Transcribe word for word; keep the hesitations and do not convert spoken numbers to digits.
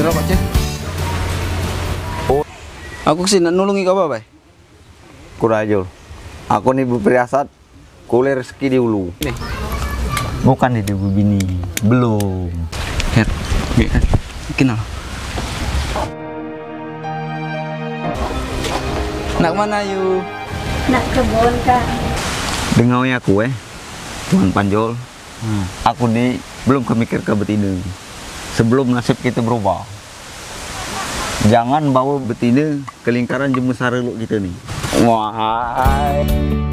rokok cek. Oh, Aku kesini nulungi kau apa, Bay? Kurajul. Aku nih berpriasat kuliah rezeki di hulu. Ini. Bukan di ibu bini. Belum. Her, biar kenal. Nak mana yuk? Nak kebun kan? Dengar ya aku eh, Tuan Panjol. Hmm. Aku nih belum kemikir ke betina. Sebelum nasib kita berubah. Jangan bawa betina ke lingkaran jemus sareluk kita nih. Wah.